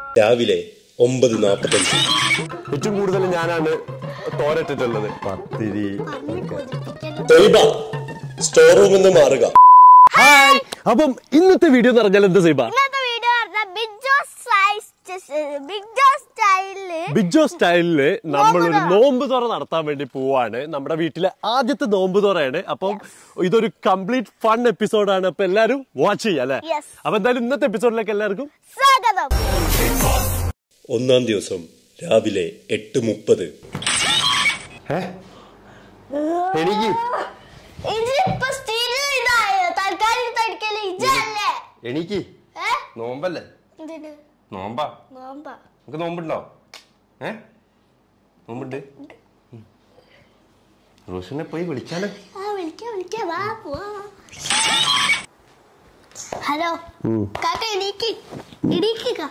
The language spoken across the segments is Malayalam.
രാവിലെ 9:45. ഏറ്റവും കൂടുതൽ ഞാനാണ് തോരട്ടിട്ടുള്ളത്. പത്തിരി. സ്റ്റോർ റൂമിൽ നിന്ന് മാറുക. ഹായ്, അപ്പം ഇന്നത്തെ വീഡിയോ എന്ന് പറഞ്ഞാൽ എന്താ സൈബ? ബിഗ് സ്റ്റൈലില് നമ്മളൊരു നോമ്പ് തുറ നടത്താൻ വേണ്ടി പോവാണ്. നമ്മുടെ വീട്ടിലെ ആദ്യത്തെ നോമ്പ് തുറയാണ്. അപ്പം ഇതൊരു കംപ്ലീറ്റ് ഫൺ എപ്പിസോഡാണ്. അപ്പൊ എല്ലാരും വാച്ച് ചെയ്യാം അല്ലെ? അപ്പൊ എന്തായാലും ഇന്നത്തെ എപ്പിസോഡിലേക്ക് എല്ലാവർക്കും സ്വാഗതം. 1-ാം ദിവസം രാവിലെ 8:30. എനിക്ക് നോമ്പല്ലേ? നോമ്പാ? നമുക്ക് നോമ്പുണ്ടോ? നോമ്പുണ്ട്. റോഷനെ പോയി വിളിച്ചാലോ? ഹലോ കാക്ക, എണീക്ക് എണീക്കുക.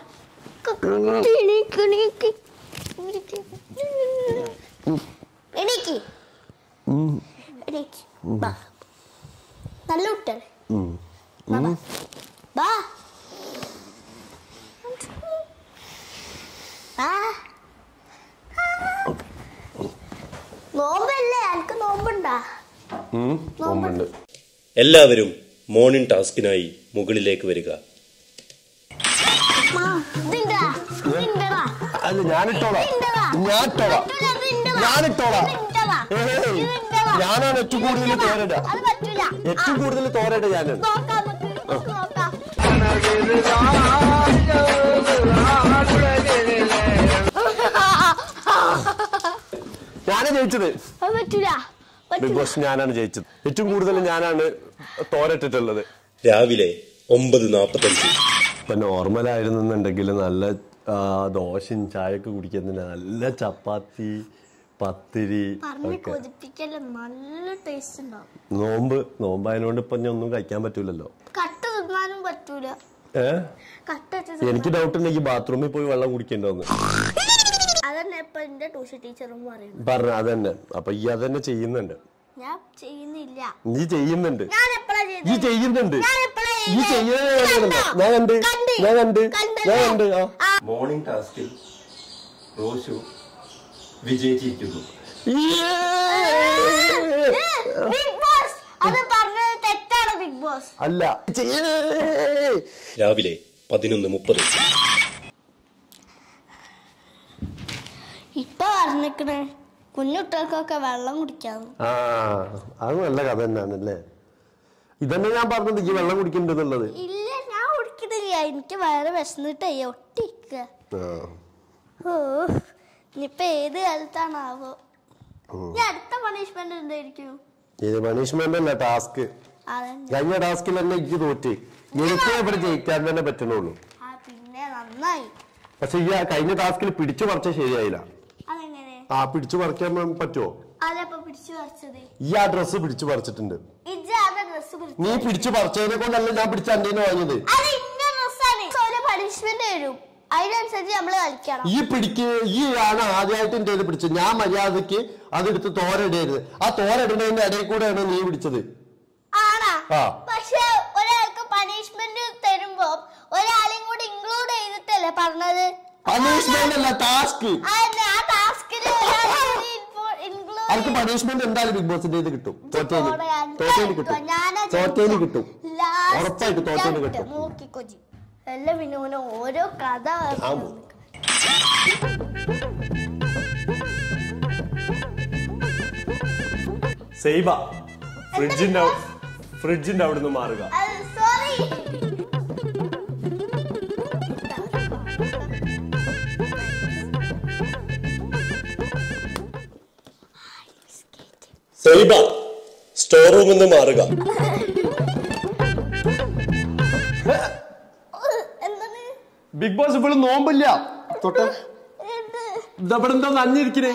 നല്ല കുട്ടല്ലേ? നോമ്പല്ലേ? എനിക്ക് നോമ്പുണ്ടാ? നോമ്പുണ്ട്. എല്ലാവരും മോർണിംഗ് ടാസ്കിനായി മുകളിലേക്ക് വരിക. ഞാനാണ് ഏറ്റവും കൂടുതൽ തോരട. ഏറ്റവും കൂടുതൽ തോരട ഞാനാണ്. ഞാനാണ് ജയിച്ചത്. ബിഗ് ബോസ് ഞാനാണ് ജയിച്ചത്. ഏറ്റവും കൂടുതൽ ഞാനാണ് തോരട്ടിട്ടുള്ളത്. രാവിലെ 9:45. ഇപ്പൊ നോർമലായിരുന്നുണ്ടെങ്കിൽ നല്ല ദോശയും ചായയൊക്കെ കുടിക്കുന്നതിന് നല്ല ചപ്പാത്തി, പത്തിരി ഒക്കെ. നോമ്പായതുകൊണ്ട് ഇപ്പൊ ഞാൻ ഒന്നും കഴിക്കാൻ പറ്റൂലല്ലോ. എനിക്ക് ഡൗട്ട് ഉണ്ടെങ്കിൽ ബാത്റൂമിൽ പോയി വെള്ളം കുടിക്കേണ്ടതെന്ന് പറഞ്ഞു. അതന്നെ. അപ്പൊ ഈ അതന്നെ ചെയ്യുന്നുണ്ട്. നീ ചെയ്യുന്നുണ്ട്. മോർണിംഗ് ടാസ്കിൽ റോഷു വിജയിച്ചിരിക്കുന്നു. അല്ല, രാവിലെ 11:30. ഇപ്പൊ പറഞ്ഞിക്കണേ കുഞ്ഞുകുട്ടികൾക്കൊക്കെ വെള്ളം കുടിക്കാന്ന്. അത് നല്ല കഥ തന്നെയാണല്ലേ. ഇതന്നെ ഞാൻ പറഞ്ഞത്, ഈ വെള്ളം കുടിക്കണ്ടെന്നുള്ളത്. ഇല്ല, ഞാൻ കുടിക്കുന്നില്ല. എനിക്ക് വേറെ വിശന്നിട്ടേ ഒട്ടിക്ക. ഓ, ഇനിയിപ്പൊ ഏത് കാലത്താണാവോ? അടുത്ത പണിഷ്മെന്റ് എന്തായിരിക്കും? ഇത് പണിഷ്മെന്റ് അല്ല, ടാസ്ക്. കഴിഞ്ഞ ടാസ്കിൽ തന്നെ എനിക്ക് തോറ്റ്. എനിക്ക് ഇവിടെ ജയിക്കാൻ തന്നെ പറ്റുന്നുള്ളൂ. പിന്നെ നന്നായി. പക്ഷെ ഈ കഴിഞ്ഞ ടാസ്കിൽ പിടിച്ചു പറിച്ച ശരിയായില്ല. പിടിച്ചു പറിക്കാൻ പറ്റുമോ? ഈ ആ ഡ്രസ് പിടിച്ചു പറിച്ചിട്ടുണ്ട്. നീ പിടിച്ചു പറിച്ചതിനെ കൊണ്ടല്ല ഞാൻ പിടിച്ച അന്റെ വാങ്ങിയത്. ഈ ആണ് ആദ്യമായിട്ട് എന്റെ ഇത് പിടിച്ചത്. ഞാൻ മര്യാദക്ക് അതെടുത്ത് തോരയിടരുത്. ആ തോരയിടുന്നതിന്റെ ഇടയിൽ കൂടെയാണ് നീ പിടിച്ചത്. പക്ഷെ ഒരാൾക്ക് പണിഷ്മെന്റ് തരുമ്പോ ഒരാളെയും കൂടി ഇൻക്ലൂഡ് ചെയ്തിട്ടല്ലേ പറഞ്ഞത്? പണിഷ്മെന്റ് അല്ല, ടാസ്ക്. അവർക്ക് പണിഷ്മെന്റ് എന്തായാലും ബിഗ് ബോസിന്റെ ഇത് കിട്ടും. തോറ്റേന് കിട്ടും. ഉറപ്പായിട്ട് തോറ്റേന് കിട്ടും. എല്ലാം പിന്നെ ഓരോ കഥ. സൈബ, ഫ്രിഡ്ജിന്റെ അവിടുന്ന് മാറുക. സൈബ, സ്റ്റോർ റൂമിൽ നിന്ന് മാറുക. ബിഗ് ബോസ് ഇപ്പോഴും നോമ്പില്ല. തൊട്ട് ഇവിടെ എന്തോ നനഞ്ഞിരിക്കണേ.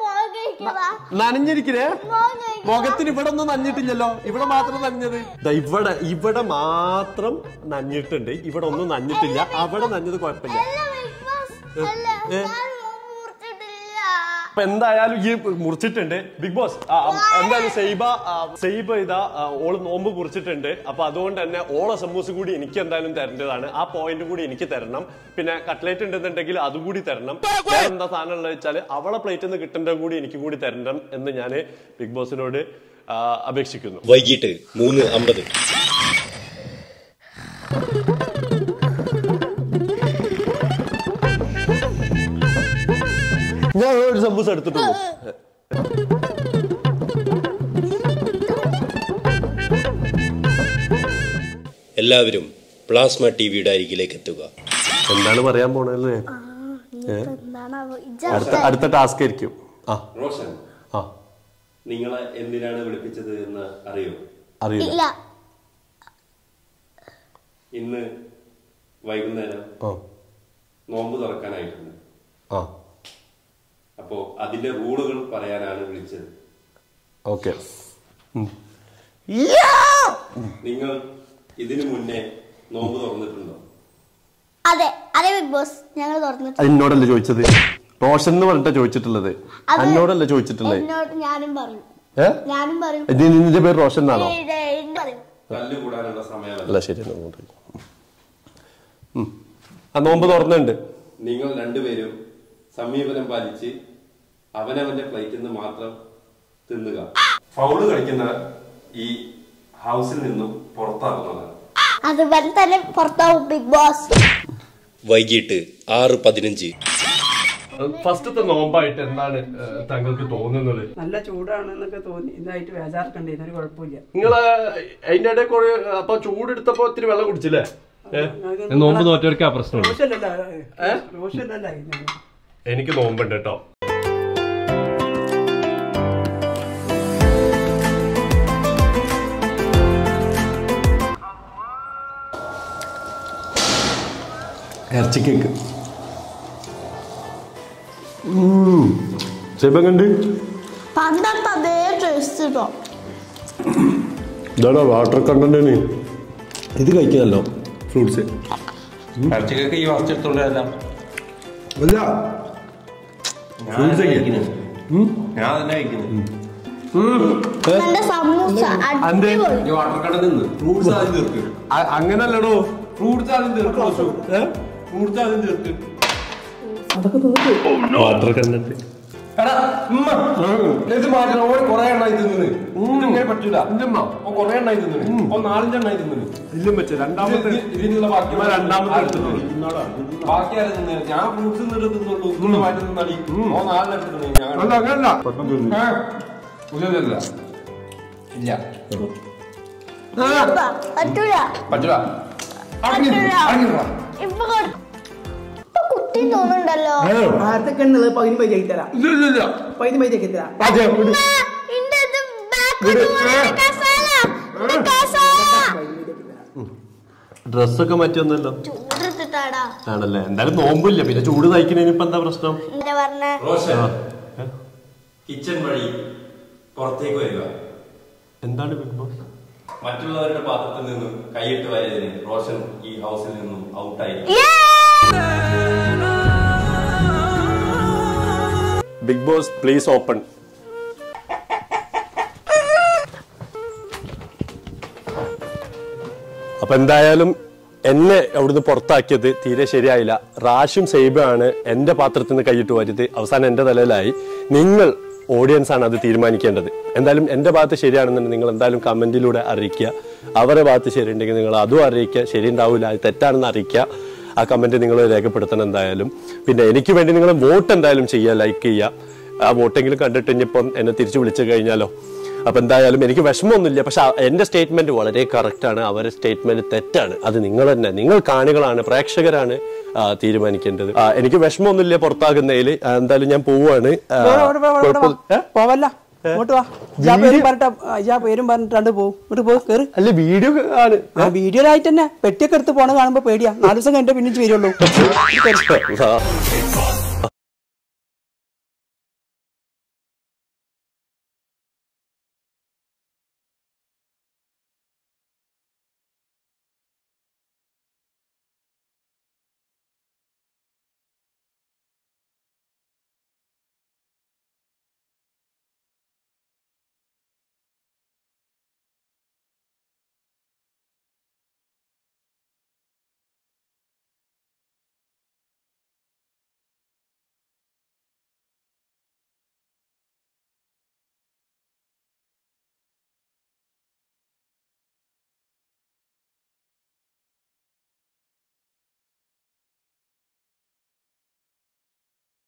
മുഖത്തിന് ഇവിടെ ഒന്നും നനഞ്ഞിട്ടില്ലല്ലോ. ഇവിടെ മാത്രം നനഞ്ഞത്. ഇവിടെ മാത്രം നനഞ്ഞിട്ടുണ്ട്. ഇവിടെ ഒന്നും നനഞ്ഞിട്ടില്ല. അവിടെ നനഞ്ഞത് കുഴപ്പമില്ല. അപ്പൊ എന്തായാലും ഈ മുറിച്ചിട്ടുണ്ട് ബിഗ് ബോസ്. എന്തായാലും സൈബ ഇതാ ഓള് നോമ്പ് കുറിച്ചിട്ടുണ്ട്. അപ്പൊ അതുകൊണ്ട് തന്നെ ഓളെ സമൂസ കൂടി എനിക്ക് എന്തായാലും തരേണ്ടതാണ്. ആ പോയിന്റ് കൂടി എനിക്ക് തരണം. പിന്നെ കട്ട്ലേറ്റ് ഉണ്ടെന്നുണ്ടെങ്കിൽ അതും കൂടി തരണം. എന്താ സാധനം ഉള്ളത് വെച്ചാൽ അവളെ പ്ലേറ്റിൽ നിന്ന് കിട്ടേണ്ട കൂടി എനിക്ക് കൂടി തരണം എന്ന് ഞാൻ ബിഗ് ബോസിനോട് അപേക്ഷിക്കുന്നു. വൈകിട്ട് 3:50. ഞാൻ ഒരു സമൂസ എടുത്തിട്ടുള്ളൂ. എല്ലാവരും പ്ലാസ്മ ടിവിയുടെ അരികിലേക്ക് എത്തുക. എന്താണ് പറയാൻ പോണല്ലേ? അടുത്ത ടാസ്ക് ആയിരിക്കും. റോഷൻ, നിങ്ങളെ എന്തിനാണ് വിളിപ്പിച്ചത് എന്ന് അറിയില്ല. ഇന്ന് വൈകുന്നേരം നോമ്പ് തുറക്കാനായിട്ടുണ്ട്. അപ്പോ അതിന്റെ റൂളുകൾ പറയാനാണ് വിളിച്ചത്. ഓക്കെ. നിങ്ങൾ ഇതിനു മുന്നേ നോമ്പ് തുറന്നിട്ടുണ്ടോ? അതെ ബിഗ് ബോസ്, ഞങ്ങൾ തുറന്നിട്ടുണ്ട്. എന്നോടല്ലേ ചോദിച്ചത്? റോഷൻ എന്ന് പറഞ്ഞിട്ടാ ചോദിച്ചിട്ടുള്ളത്, എന്നോടല്ലേ ചോദിച്ചിട്ടുള്ളത്? ഞാനും പറയും. നിന്റെ പേര് റോഷൻ എന്നാണോ? തല്ലുകൂടാനുള്ള സമയമല്ല. അല്ല, ശരി. നോമ്പ് തുറന്നുണ്ട്. നിങ്ങൾ രണ്ടുപേരും സമീപനം പാലിച്ച് അവനവന്റെ പ്ലേറ്റിൽ നിന്ന് മാത്രം തിന്നുക. ഫൗള് കളിക്കുന്ന ഈ ഹൗസിൽ നിന്നും പുറത്താകുന്നതാണ്. അതുപോലെ തന്നെ പുറത്താവും ബിഗ് ബോസ്. വൈകിട്ട് 6:15. ഫസ്റ്റത്തെ നോമ്പായിട്ട് എന്താണ് താങ്കൾക്ക് തോന്നുന്നത്? നല്ല ചൂടാണെന്നൊക്കെ തോന്നി. ഇതായിട്ട് വേജാർക്കണ്ടേ, ഇതൊരു കുഴപ്പമില്ല. നിങ്ങള് അതിന്റെ ഇടയിൽ കുറെ അപ്പൊ ചൂടെടുത്തപ്പോ ഇത്തിരി വെള്ളം കുടിച്ചില്ലേ? നോമ്പ് നോറ്റവർക്ക് ആ പ്രശ്നം. എനിക്ക് നോമ്പുണ്ട് കേട്ടോ. ഇറച്ചി കേക്ക് കണ്ട് പണ്ടത്തെ അതേ ടേസ്റ്റ് കേട്ടോ. ഇതാണോ വാട്ടർ കണ്ടന്റ്? ഇത് കഴിക്കാമല്ലോ, ഫ്രൂട്ട്സ്. ഇറച്ചിക്കൊക്കെ ഈ വറച്ചെടുത്തോണ്ടല്ല ഞാൻ തന്നെ കഴിക്കുന്നു. അങ്ങനല്ലടോ, ഫ്രൂട്ട്സ് ആദ്യം തീർക്ക്. വാട്ടർ കണ്ടന്റ് ഇത് മാറ്റണം. ഓരോ കൊറേ എണ്ണായി തിന്നു ഇങ്ങനെ പറ്റൂല. കൊറേ എണ്ണായി തിന്നു, 4-5 എണ്ണായി തിന്നു. ഇല്ലും വെച്ച് രണ്ടാമത്തെ ഇതിനുള്ള ബാക്കി എടുത്തിട്ടുള്ളൂ. ബാക്കി ആരും തിന്നു. ഞാൻ ഫ്രൂട്ട്സ് തിന്നുള്ളൂ. ഇങ്ങനെ മാറ്റി തിന്നാടി 4 എടുത്തിട്ടുണ്ട്. ഞാൻ അങ്ങനല്ല ഇല്ല പറ്റൂല. കുട്ടി തോന്നുന്നുണ്ടല്ലോ. ആർക്കൊക്കെ ഉള്ളത് പകുതി പൈസ തരാം. പകുതി പൈസ തരാം. ഡ്രസ്സൊക്കെ മാറ്റിയൊന്നല്ലോ ആണല്ലേ? എന്തായാലും നോമ്പില്ല, പിന്നെ ചൂട് തയ്ക്കുന്നതിന് ഇപ്പൊ എന്താ പ്രശ്നം? കിച്ചൺ വഴി പുറത്തേക്ക് വരിക. എന്താണ് ബിഗ് ബോസ്? മറ്റുള്ളവരുടെ പാത്രത്തിൽ നിന്നും കൈയിട്ട് വരതിന് റോഷൻ ഈ ഹൗസിൽ നിന്നും ഔട്ടായി. Bigg Boss please open. അപ്പൊ എന്തായാലും എന്നെ അവിടുന്ന് പുറത്താക്കിയത് തീരെ ശരിയായില്ല. റാഷും സൈബാണ് എന്റെ പാത്രത്തിൽ നിന്ന് കൈയിട്ട് വരുത്. അവസാനം എന്റെ തലയിലായി. നിങ്ങൾ ഓഡിയൻസ് ആണ് അത് തീരുമാനിക്കേണ്ടത്. എന്തായാലും എന്റെ ഭാഗത്ത് ശരിയാണെന്നുണ്ടെങ്കിൽ നിങ്ങൾ എന്തായാലും കമന്റിലൂടെ അറിയിക്കുക. അവരുടെ ഭാഗത്ത് ശരിയുണ്ടെങ്കിൽ നിങ്ങൾ അതും അറിയിക്കുക. ശരി ഉണ്ടാവില്ല, അത് തെറ്റാണെന്ന് അറിയിക്കുക. ആ കമന്റ് നിങ്ങൾ രേഖപ്പെടുത്തണം എന്തായാലും. പിന്നെ എനിക്ക് വേണ്ടി നിങ്ങൾ വോട്ട് എന്തായാലും ചെയ്യുക, ലൈക്ക് ചെയ്യുക. ആ വോട്ടെങ്കിലും കണ്ടിട്ട് ഇനിയിപ്പം എന്നെ തിരിച്ചു വിളിച്ചു കഴിഞ്ഞാലോ. അപ്പൊ എന്തായാലും എനിക്ക് വിഷമമൊന്നുമില്ല. പക്ഷെ എന്റെ സ്റ്റേറ്റ്മെന്റ് വളരെ കറക്റ്റാണ്, അവരുടെ സ്റ്റേറ്റ്മെന്റ് തെറ്റാണ്. അത് നിങ്ങൾ തന്നെ, നിങ്ങൾ കാണികളാണ്, പ്രേക്ഷകരാണ് തീരുമാനിക്കേണ്ടത്. എനിക്ക് വിഷമമൊന്നുമില്ല പുറത്താകുന്നതിൽ. എന്തായാലും ഞാൻ പോവാണ്. പോവല്ല, പേരും പറഞ്ഞിട്ടാണ്ട് പോകും. അല്ല, വീഡിയോ ആണ്. വീഡിയോയിലായിട്ട് തന്നെ പെട്ടിയൊക്കെ എടുത്ത് പോണ കാണുമ്പോ പേടിയാ. 4 ദിവസം കഴിഞ്ഞിട്ട് പിന്നെ വരുള്ളൂ.